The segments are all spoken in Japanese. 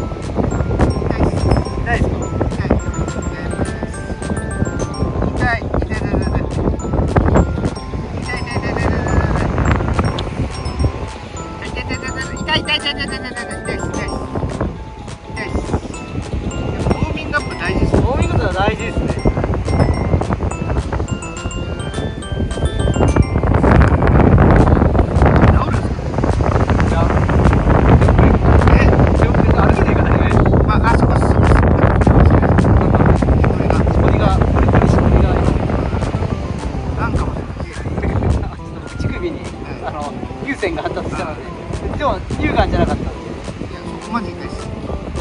痛いですか？大事ですね。乳腺が発達したので、でも乳がんじゃなかったんで。いや、そこまで痛いです。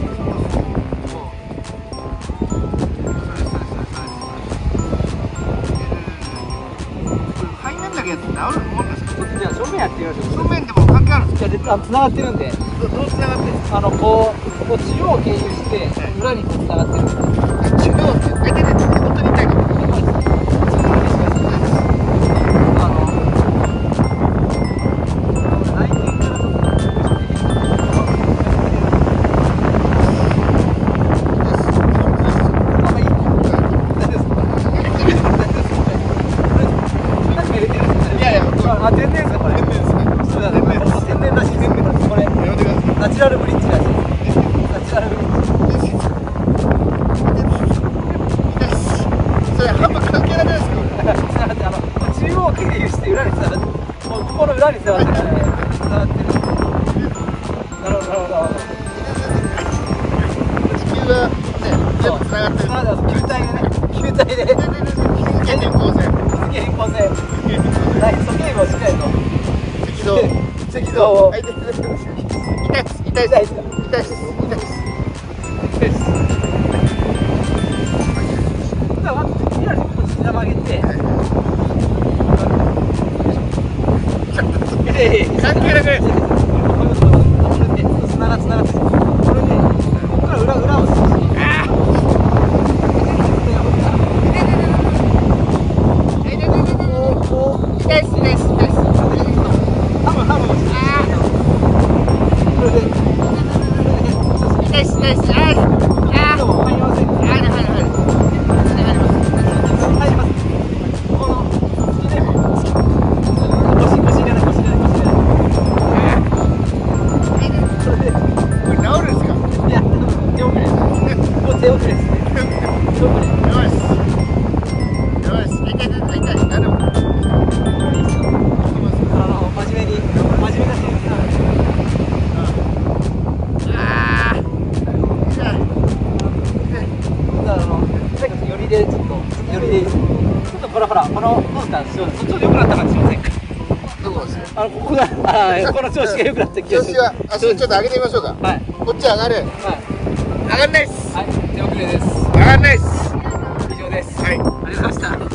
背面だけやって治るもんですか？じゃあ正面やってみましょう。正面でも関係あるんですか？いや、繋がってるんで。どう繋がってるんですか？こう中央を経由して裏に繋がってるんで。中央って、本当に痛いかも。あ、天然ですかこれ。天然ですか。天然らしい。天然らしい。これ。ナチュラルブリッジらしい。ナチュラルブリッジ。それ半分関係なくないですか。中央を経由して裏に繋がって、ここの裏に繋がってる。繋がってる。なるほどなるほど。地球がね、全部繋がってる。球体でね。球体で。変更線。変更線。素形をしっかりと赤道を痛いです痛いです痛いです痛いですじゃあまずとりあえずここ膝曲げて関係なくないですか？つながってこれでここから裏を少しほらこのどうですか？そっち良くなった感じしませんか？どこですか？ここがこの調子が良くなってきて調子がちょっと上げてみましょうか。はい。こっち上がる。はい。上がんないです。はい。手遅れです。上がんないです。以上です。はい。ありがとうございました。